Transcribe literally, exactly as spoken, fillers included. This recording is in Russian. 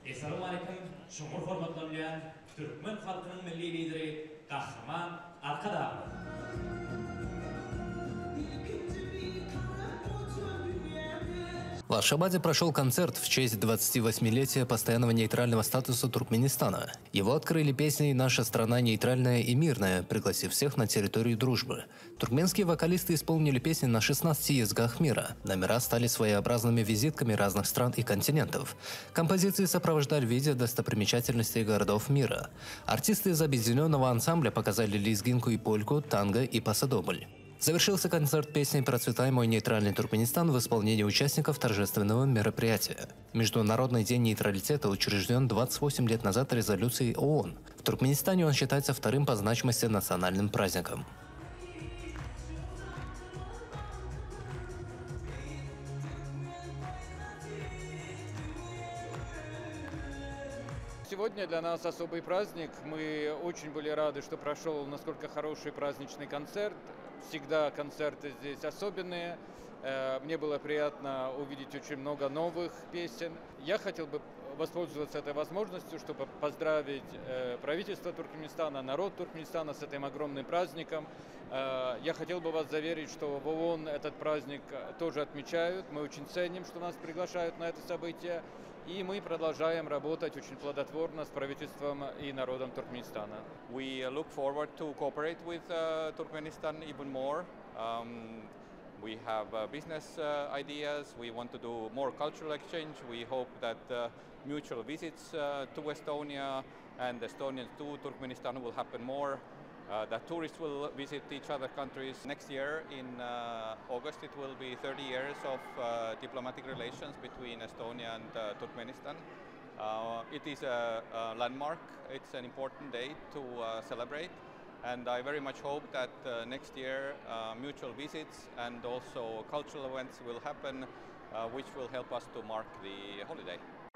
Assalomu alaykum, Şoňur hormatlanýan Türkmen halkynyň milli lideri Gahrman Arkadağlı. В Ашхабаде прошел концерт в честь двадцативосьмилетия постоянного нейтрального статуса Туркменистана. Его открыли песней «Наша страна нейтральная и мирная», пригласив всех на территорию дружбы. Туркменские вокалисты исполнили песни на шестнадцати языках мира. Номера стали своеобразными визитками разных стран и континентов. Композиции сопровождали видео достопримечательностей городов мира. Артисты из объединенного ансамбля показали лезгинку и польку, танго и пасадобль. Завершился концерт песней «Процветай мой нейтральный Туркменистан» в исполнении участников торжественного мероприятия. Международный день нейтралитета учрежден двадцать восемь лет назад резолюцией ООН. В Туркменистане он считается вторым по значимости национальным праздником. Сегодня для нас особый праздник. Мы очень были рады, что прошел насколько хороший праздничный концерт. Всегда концерты здесь особенные. Мне было приятно увидеть очень много новых песен. Я хотел бы воспользоваться этой возможностью, чтобы поздравить правительство Туркменистана, народ Туркменистана с этим огромным праздником. Я хотел бы вас заверить, что в ООН этот праздник тоже отмечают. Мы очень ценим, что нас приглашают на это событие. И мы продолжаем работать очень плодотворно с правительством и народом Туркменистана. We look forward to cooperate with uh, Turkmenistan even more. Um, we have uh, business uh, ideas. We want to do more cultural exchange. We hope that uh, mutual visits uh, to Estonia and Estonians to Turkmenistan will happen more. Uh, that tourists will visit each other countries. Next year in uh, August it will be thirty years of uh, diplomatic relations between Estonia and uh, Turkmenistan. Uh, it is a, a landmark, it's an important day to uh, celebrate, and I very much hope that uh, next year uh, mutual visits and also cultural events will happen uh, which will help us to mark the holiday.